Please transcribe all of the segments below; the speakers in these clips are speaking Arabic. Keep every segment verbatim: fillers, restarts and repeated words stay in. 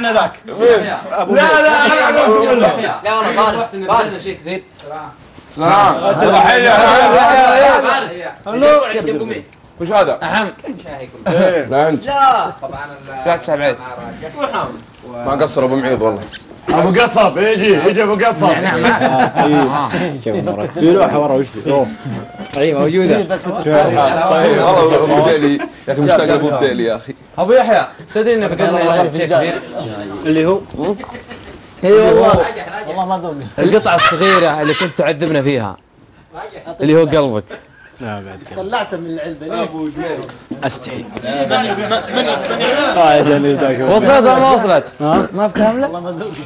انا ذاك. لا لا لا لا والله فارس فارس شيء كثير. لا صباحية. وش هذا؟ أهم. لا أنت. لا. طبعا. لا تسحب عليه. ما قصر أبو معيض والله. أبو قصب يجي يجي أبو قصب. في لوحة ورا وش في؟ أي موجودة. والله أبو بديلي يا أخي مشتاق أبو بديلي يا أخي. أبو يحيى تدري إن فقدنا لغة شيء كثير؟ اللي هو؟ اي والله. والله ما ذوق. القطعة الصغيرة اللي كنت تعذبنا فيها. اللي هو قلبك. لا بعد كذا. طلعته من العلبة ليه؟ استحي. اه يا جميل ذاك. وصلت ولا ما وصلت؟ ها؟ ما افتهم لك؟ والله ما ذوق.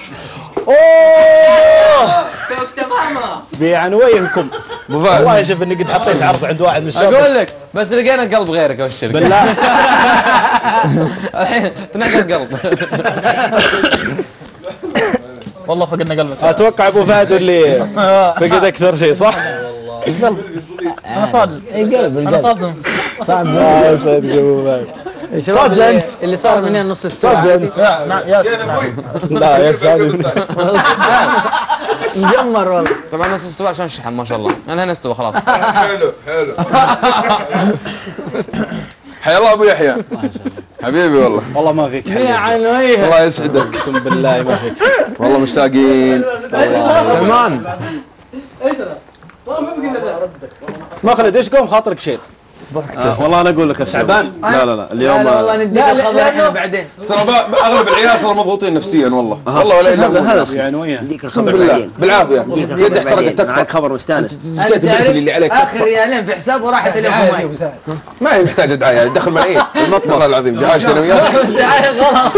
اوه تماما. بعنوينكم. والله شوف اني قد حطيت عرض عند واحد من الشباب. اقول لك بس لقينا قلب غيرك ابشرك. بالله. الحين تنحى القلب. والله فقدنا قلبك. اتوقع ابو فهد اللي فقد اكثر شيء صح؟ القلب. انا صادق. اي قلب انا صادق. صادق. اه صادق ابو فهد. صادق انت اللي صار منين نص الساعه. صادق انت. يا لا يا سعد. مجمر والله. طبعا نص استوى عشان شحن ما شاء الله. انا هنا استوى خلاص. حلو حلو. حيا الله ابو يحيى. حبيبي والله. والله ما فيك حبيبي. الله يسعدك. اقسم بالله ما فيك. والله مشتاقين. سلمان. مخلد ايش قوم خاطرك شيء؟ آه والله انا اقول لك تعبان. لا لا لا اليوم لا والله نديك الخبر احنا بعدين. ترى اغلب العيال صاروا مضغوطين نفسيا والله. والله ولا الا هذا هذا يعني وياه. نديك اقسم الخبر بالله بعدين. بالعافيه. نديك يد الخبر احترقت بعدين. تكفى. معك خبر مستانس. اللي عليك اخر ريالين في حساب وراحت اليوم ماي. ما هي محتاجه دعايه تدخل ملايين المطبخ. والله العظيم جعاشتي انا وياك. دعايه غلط.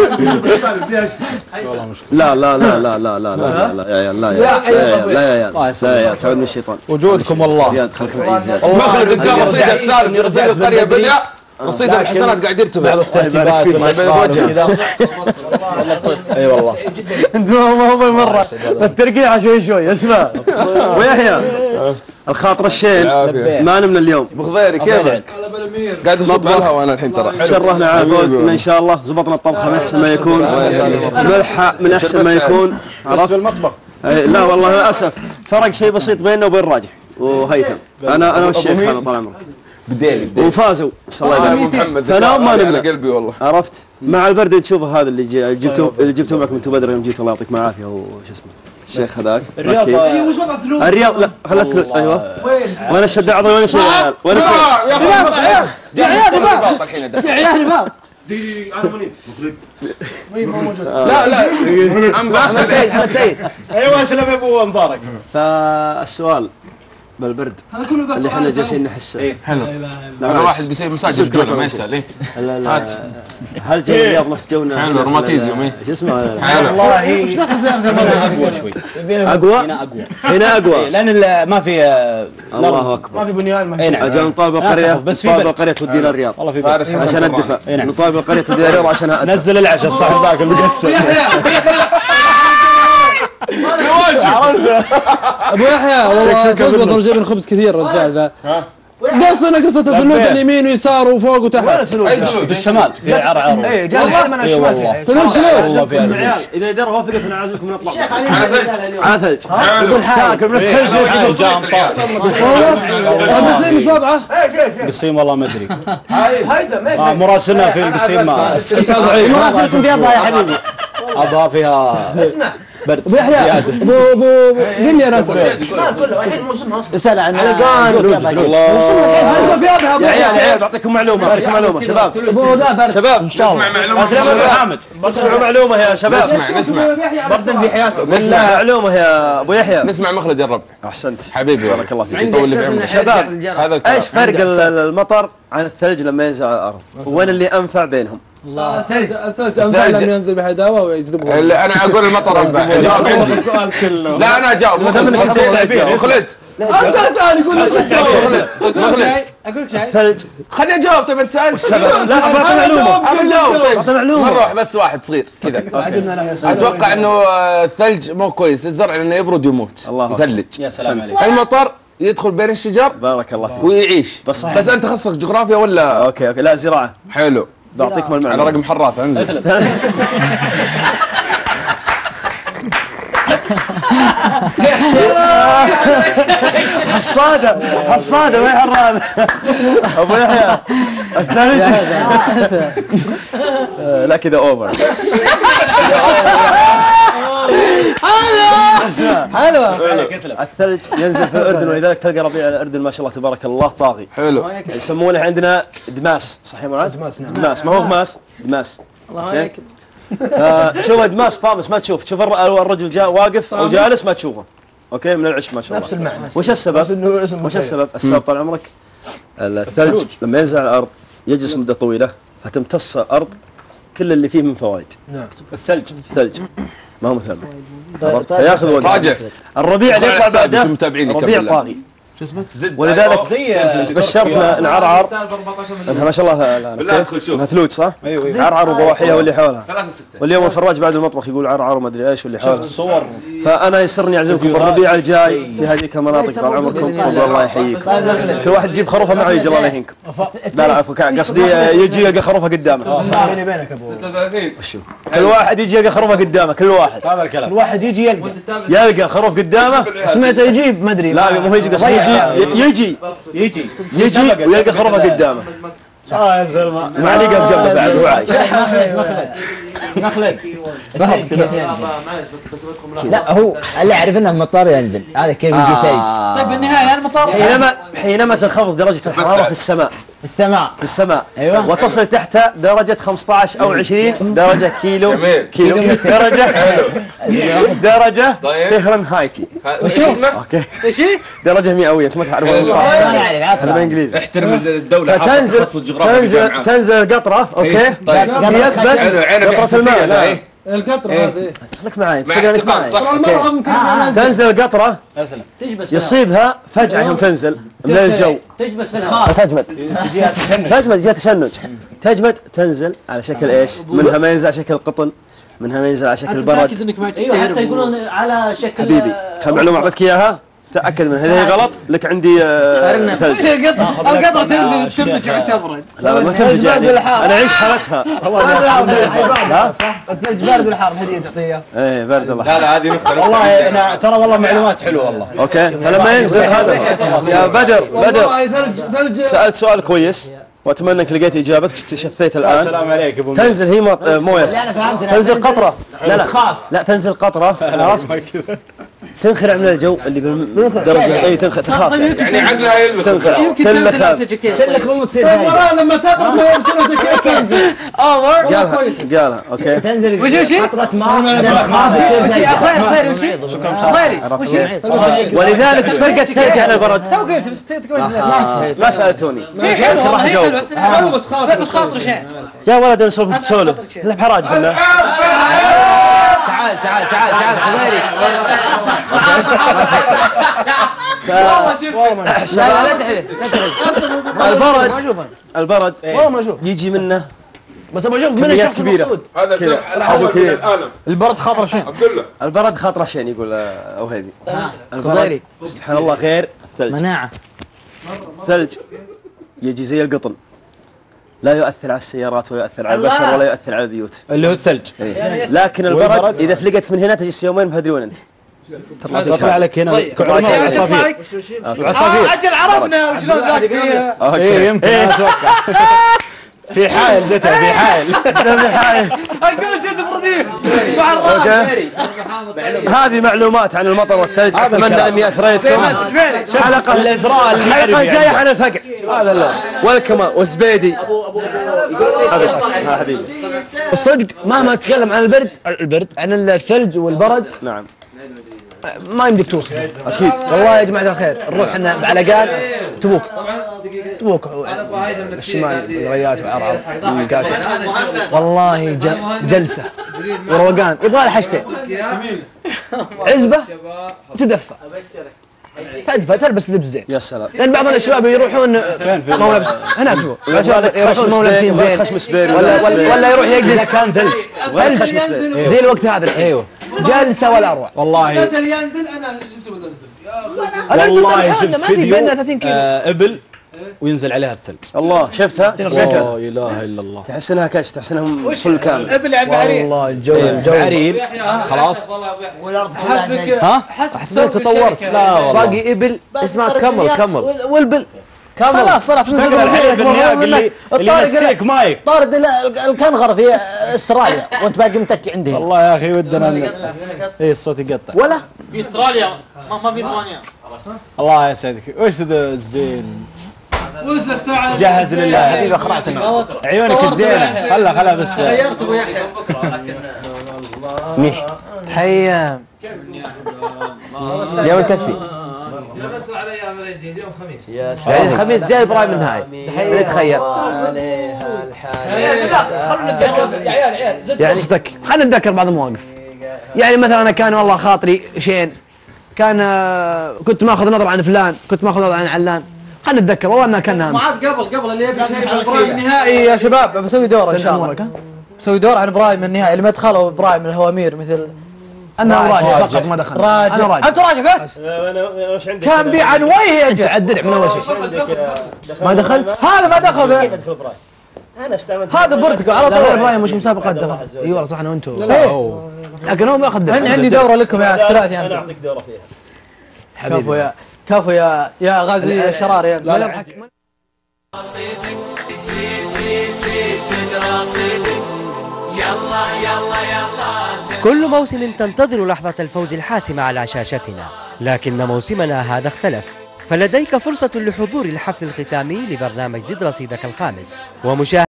لا لا لا لا لا لا لا لا يا عيال لا يا عيال لا يا عيال لا يا عيال تعودني الشيطان. وجودكم والله. زياد خليك معي زياد. مخلد انت رصيد السالم رصيد القريه بدا رصيد الحسنات قاعد يرتفع. بعض الترتيبات والاشغال وكذا. اي والله. انت ما هو مره الترقيعه شوي شوي اسمع. ويحيى الخاطر الشين ما نمنا اليوم. ابو خضيري كيفك؟ قاعد اصب على الهواء انا الحين ترى. شرفنا على فوز ان شاء الله زبطنا الطبخه من احسن ما يكون. ملحه من احسن ما يكون. عرفت المطبخ. لا والله للاسف فرق شيء بسيط بيننا وبين راجح وهيثم. انا انا والشيخ انا طال عمرك. بديلي بديلي وفازوا بس الله يبارك محمد. فنام ما نمنا. قلبي والله. عرفت مع البرد تشوفه هذا اللي جبتوه اللي جبتوه معكم انتم بدر يوم جيتوا الله يعطيكم العافيه وش اسمه الشيخ هذاك. الرياض وش وضع ثلوج؟ الرياض لا خلت ثلوج ايوه. وين الشد العضلي وين الشد العيال وين الشد يا عيال رباط يا عيال رباط. لا لا محمد سيد محمد سيد. ايوه اسلم ابو مبارك. فالسؤال بالبرد اللي احنا جالسين نحسه. حلو. انا واحد بيسوي مساج الجوله ما يسال ايه. لا لا هل جو الرياض نفس جونا؟ حلو روماتيزيوم ايه. شو اسمه؟ والله وش دخل زي هذا اقوى شوي. اقوى؟ هنا اقوى. هنا اقوى لان ما في الله اكبر. ما في بنيان ما في. اجل نطالب القريه بس نطالب القريه تودينا الرياض. والله في عشان الدفع. نطالب القريه تودينا الرياض عشان ادفع. نزل العشاء صاحب ذاك المقسم. ابو يحيى والله تزبط رجل من خبز كثير الرجال ذا. قصنا قصة الثلوج اليمين ويسار وفوق وتحت. في الشمال في عرعر. اي جال من الشمال. ثلوج ثلوج. اذا درى وافقت انا عازمكم نطلع. على ثلج. يقول حاجه من الثلج جاء مطار. القصيم مش واضحه؟ قصيم والله ما ادري. هيدا مراسلنا في القصيم ما مراسلكم في ابها يا حبيبي. ابها فيها اسمع برد ابو يحيى ابو ابو قل لي انا ما كله الحين موسمها اسال عن علقان انت في ابها يا عيال يا عيال بعطيكم معلومه بعطيكم معلومه شباب ابو ذا برد شباب ان شاء الله اسمع معلومه حامد اسمعوا معلومه يا شباب نسمع نسمع برد في حياته. نسمع معلومه يا ابو يحيى. نسمع مخلد يا رب. احسنت حبيبي بارك الله فيك. يطول لي بعمرك. شباب هذا ايش فرق المطر عن الثلج لما ينزل على الارض؟ وين اللي انفع بينهم؟ الله الثلج الثلج انفع لانه ينزل بحداوه ويجذبه. اللي انا اقول المطر انفع. جاوب عندي. السؤال كله. لا انا اجاوب. مخلد انت اسال يقول لي تجاوب. مخلد اقول لك شيء الثلج خليني اجاوب. طيب انت سالت. لا بعطي معلومه ابى اجاوب. طيب بعطي معلومه مره واحده بس واحد صغير كذا. اتوقع انه الثلج مو كويس. الزرع لانه يبرد يموت الله يثلج. يا سلام عليك. المطر يدخل بين الشجر بارك الله فيك ويعيش. بس صحيح. بس انت تخصصك جغرافيا ولا؟ اوكي اوكي لا زراعه حلو. بعطيكم على المعلومه رقم حرافه انزل. حصاده حصاده ما هي حرامه. ابو يحيى الثلج. لا كذا اوفر. حلوه. الثلج ينزل في الاردن ولذلك تلقى ربيع الاردن ما شاء الله تبارك الله طاغي. حلو. يسمونه عندنا دماس، صحيح مراد؟ دماس نعم. دماس ما هو غماس، دماس. الله عليك. شوف دماس طامس ما تشوف، شوف الرجل جاء واقف او جالس ما تشوفه. اوكي من العش ما شاء الله. نفس المعنى. وش السبب؟ وش السبب؟ السبب طال عمرك الثلج لما ينزل على الارض يجلس مده طويله فتمتص الارض كل اللي فيه من فوائد. نعم. الثلج ثلج ما هو مثلج. عرفت؟ فياخذ وقت. الربيع اللي يطلع بعده الربيع طاغي. شو اسمه؟ ولذلك بشرتنا نعرعر انها ما شاء الله انها ثلوج صح؟ ايوه عرعر وضواحيها واللي حولها. واليوم الفراج بعد المطبخ يقول عرعر وما ادري ايش واللي حولها. الصور. فانا يسرني اعزمكم بالربيع الجاي في هذيك المناطق طال عمركم والله يحييكم. كل واحد يجيب خروفه معه يجي الله يهينكم. لا لا عفوا قصدي يجي يلقى خروفه قدامه. بيني بينك ابو ستة وثلاثين. وشو؟ كل واحد يجي يلقى خروفه قدامه كل واحد. هذا الكلام. كل واحد يجي يلقى يلقى الخروف قدامه. سمعته يجيب ما ادري. لا مو يجي قصدي يجي يجي يجي يجي ويلقى خروفه قدامه. اه يا زلمه ما عليقه بجنبه بعد هو عايش. مخلد مخلد لا هو اللي يعرف انه المطار ينزل هذا كيف يجي ثلج. طيب بالنهايه المطار حينما حينما تنخفض درجه الحراره في السماء في السماء في السماء ايوه وتصل تحت درجه خمسة عشر او عشرين درجه كيلو كيلو درجه درجه فهرنهايتي. وش اسمه؟ اوكي ايش درجه مئويه انتم ما تعرفون المصطلح هذا بالانجليزي. احترم الدوله فتنزل تنزل تنزل القطره اوكي يبس قطره الماء القطره هذه خليك معي تفقنك معي. تنزل القطره يصيبها فجأة يوم تنزل من الجو تجبس في الخاص تجمد تجمد جهة تشنج تجمد تنزل على شكل ايش؟ منها ما ينزل على شكل قطن منها ما ينزل على شكل برد. ايوه حتى يقولون على شكل حبيبي خل معلومة اعطيتك اياها تأكد من هذه غلط لك عندي ثلج. القطرة القطرة تنزل تنفجر تبرد. لا ما تنفجر يعني انا اعيش حالتها. لا الثلج بارد ولا حار هدية تعطيه؟ ايه بارد الله. لا لا هذه نقطة والله انا ترى والله معلومات حلوة والله. اوكي فلما ينزل هذا يا بدر بدر ثلج ثلج سألت سؤال كويس واتمنى انك لقيت اجابتك شفيت الان. السلام عليك ابو تنزل هي مويه تنزل قطره لا لا لا تنزل قطره عرفت تنخلع من الجو اللي بالدرجه اي تنخلع تخاف يعني عقلها يلمخ تنخلع تلخ تلك مو تصير لما تبرد ما يرسلون جاكيت اوفر قالها قالها اوكي تنزل وش وش قطره ماء خير خير وش شكرا ولذلك ايش فرق الثلج عن البرد؟ تو قلت بس تقول ما سالتوني راح اجاوب بس خاطر بس خاطر شيء يا ولد نسولف تسولف لا بحراج احنا تعال تعال تعال تعال خضيري لا لا تحلف البرد البرد يجي منه بس ابغى اشوف من كميات كبيره هذا كذا البرد خاطر شين البرد خاطر شين يقول اوهيبي البرد سبحان الله غير ثلج مناعه ثلج يجي زي القطن لا يؤثر على السيارات ولا يؤثر على البشر ولا يؤثر على البيوت اللي هو الثلج. لكن البرد اذا فلقت من هنا تجلس يومين ما تدري وين انت تطلع لك هنا عصافير عصافير اجل عرفنا وشلون ذاك فيها. اوكي يمكن اتوقع في حائل جتها في حائل في حائل اقول جد برديف هذه معلومات عن المطر والثلج اتمنى اني اثريتكم. حلقه الازراء الحلقه الجايه عن الفقر هذا لا والكما والزبيدي هذا حبيبي الصدق مهما تتكلم عن البرد البرد عن الثلج والبرد نعم ما يمديك توصف اكيد والله يا جماعه الخير نروح احنا بعلقان تبوك تبوك الشمال الغريات وعرعر والله جلسه وروقان يبغى له حاجتين عزبه وتدفى تدفى تلبس لبس زين يا سلام لان بعض الشباب يروحون ما هو لابس هناك جوا يروحون ما هو لابسين زين ولا ولا يروح يجلس كان ثلج ثلج زي الوقت هذا ايوه جلسه ولا اروع والله ينزل انا شفته والله شفت فيديو ابل وينزل عليها الثلج. الله شفتها؟ لا اله الا الله. تحس انها كاش، تحس انها فل كامل. ابل عن بعرين. والله الجو الجو بعرين خلاص. ها؟ حسبك تطورت. لا والله. باقي ابل اسمها كمل كمل والبل كمل. خلاص صارت اللي ينسيك مايك. طارد الكنغر في استراليا وانت باقي متكي عندي. والله يا اخي ودنا اي الصوت يقطع. ولا في استراليا ما ما في اسبانيا. الله يسعدك. وش ذا الزين؟ وش الساعة؟ جهز لله حبيبي اخرعتنا عيونك الزينه. خلا خلا بس غيرت ابو يحيى بكره لكن ميح حيا يوم الكشفي لا بس على ايام العيد يوم خميس. يعني الخميس جاي ابراهيم النهائي. اللي تخيل عليها الحال. خلونا نتذكر يا عيال عيال زد يعني خلينا نتذكر بعض المواقف. يعني مثلا انا كان والله خاطري شين كان آه، كنت ماخذ نظره عن فلان، كنت ماخذ نظره عن علان. خلينا نتذكر والله انها كان ما عاد قبل قبل اللي يبي شيء عن ابراهيم النهائي يا شباب بسوي دور ان شاء الله. بسوي دور عن ابراهيم النهائي اللي ما دخلوا ابراهيم الهوامير مثل انا راجع فقط ما دخل. راجع. انا راجع. انت راجع بس. انا وش عندك؟ كان بي عن وجهي انت عدل من اول شيء. ما دخلت؟ هذا ما دخل. انا استعملت هذا برتقال على لا طول. ابراهيم مش مسابقات دخل. اي والله صح انا وانتم. لا لكن هو ما ياخذ. عندي عندي دوره لكم يا الثلاث انا انتم. اعطيك دوره فيها. كفو يا كفو يا يا غازي الشرار يا لا لا كل موسم تنتظر لحظة الفوز الحاسمة على شاشتنا، لكن موسمنا هذا اختلف، فلديك فرصة لحضور الحفل الختامي لبرنامج زد رصيدك الخامس ومشاهدة